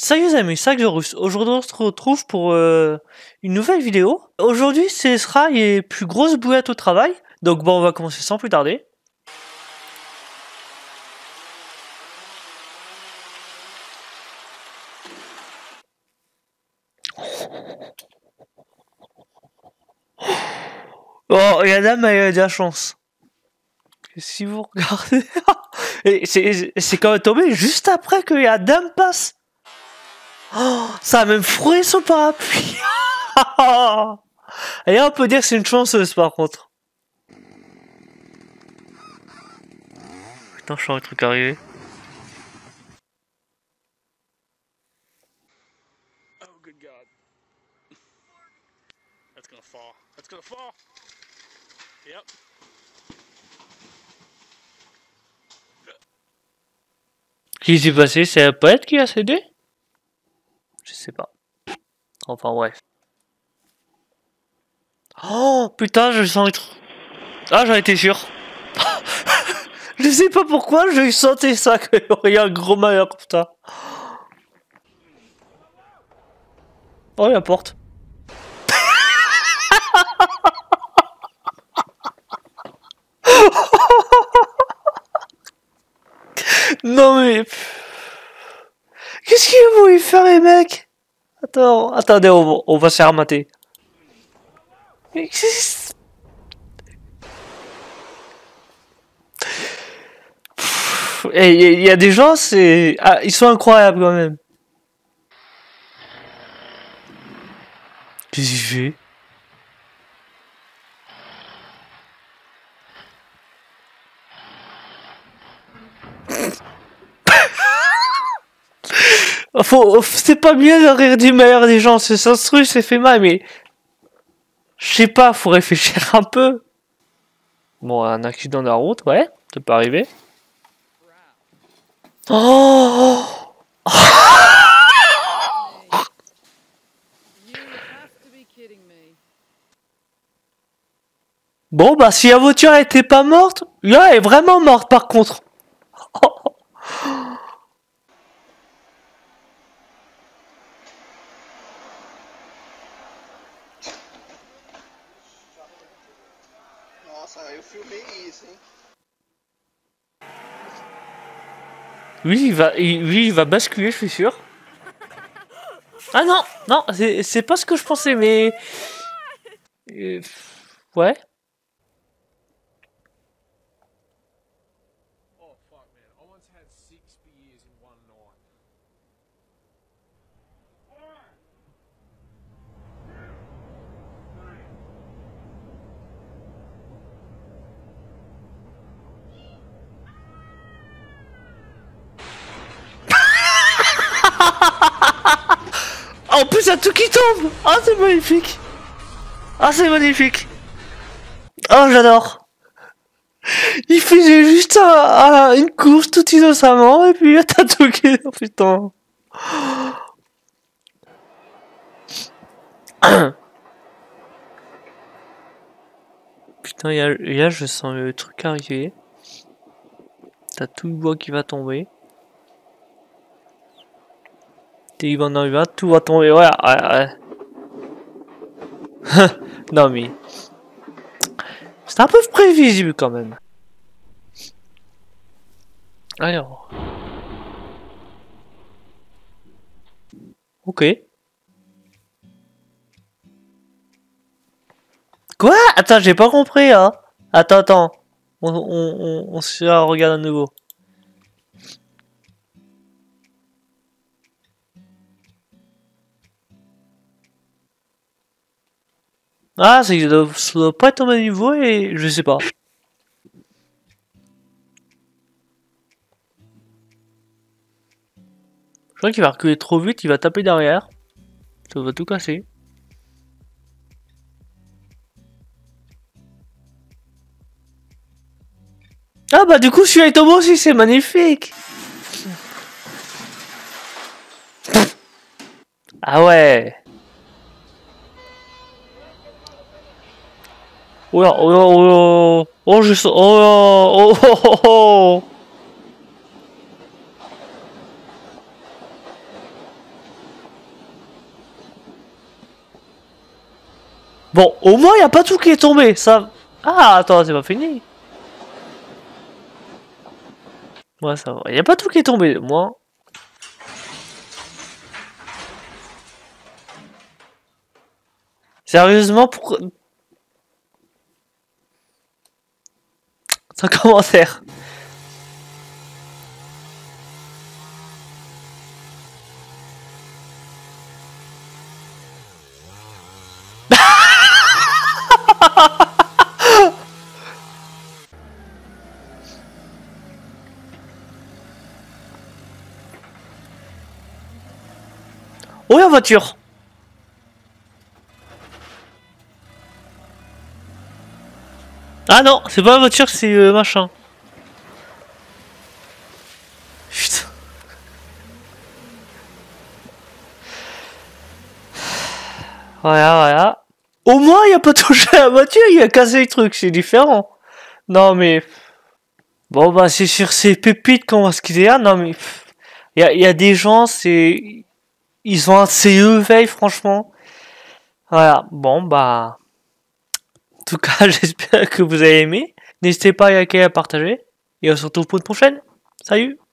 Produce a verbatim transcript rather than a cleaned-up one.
Salut les amis, c'est Russe. Aujourd'hui on se retrouve pour euh, une nouvelle vidéo. Aujourd'hui ce sera les plus grosses boulettes au travail. Donc bon, on va commencer sans plus tarder. Oh, la dame elle a de la chance. Si vous regardez... c'est quand même tombé juste après que la dame passe. Oh, ça a même frôlé son parapluie. Et là, on peut dire que c'est une chanceuse par contre. Putain, je sens un truc arriver. Oh, good God. That's gonna fall. That's gonna fall. Yep. Qu'est-ce qui s'est passé? C'est un poète qui a cédé? Je sais pas. Enfin bref. Oh putain, je sens être... Ah, j'en étais sûr. Je sais pas pourquoi, je sentais ça, qu'il y aurait un gros malheur comme ça. Oh, la porte. Non mais... Qu'est-ce qu'ils vont y faire les mecs? Attends, attendez, on va, on va se faire mater. Mais qu'est-ce... Et il y, y a des gens, c'est... Ah, ils sont incroyables quand même. Qu'est-ce qu'il fait? Faut... C'est pas mieux de rire du meilleur des gens, c'est s'instruit, c'est fait mal, mais... Je sais pas, faut réfléchir un peu. Bon, un accident de la route, ouais, ça peut arriver. Oh! Bon, bah, si la voiture était pas morte, là, elle est vraiment morte par contre. Nossa, eu filmei isso, hein? Oui, il va, il, oui, il va basculer, je suis sûr. Ah non, non, c'est pas ce que je pensais, mais... Euh, ouais. Oh, fuck, man. I once had six beers in one night. En plus, il y a tout qui tombe. Ah, c'est magnifique. Ah, c'est magnifique. Oh, j'adore. Il faisait juste un, un, une course tout innocemment, et puis t'as tout qui... Oh, putain. Putain, y a, y a, je sens le truc arriver. T'as tout le bois qui va tomber. Il va en arriver, tout va tomber. Ouais, ouais, ouais. Non, mais... C'est un peu prévisible quand même. Alors... Ok. Quoi? Attends, j'ai pas compris, hein. Attends, attends. On, on, on, on se regarde à nouveau. Ah, ça doit, ça doit pas être au même niveau et je sais pas. Je crois qu'il va reculer trop vite, il va taper derrière. Ça va tout casser. Ah bah du coup celui-là est tombé aussi, c'est magnifique. Ah ouais. Oh là, oh là, oh là. Oh je sens, oh là, oh oh oh oh. Bon, au moins, il n'y a pas tout qui est tombé. Ça... Ah, attends, c'est pas fini. Ouais, ça va. Il n'y a pas tout qui est tombé, moi. Sérieusement, pourquoi... Sans commentaire. Oh, la voiture. Ah non, c'est pas la voiture, c'est euh, machin. Putain. Voilà, voilà. Au moins, il a pas touché à la voiture, il a cassé les trucs, c'est différent. Non, mais... Bon, bah, c'est sur ces pépites qu'on va se quitter là. Non, mais... Il y a, y a des gens, c'est... Ils ont un C E veille, franchement. Voilà, bon, bah... En tout cas, j'espère que vous avez aimé. N'hésitez pas à liker et à partager. Et on se retrouve pour une prochaine. Salut!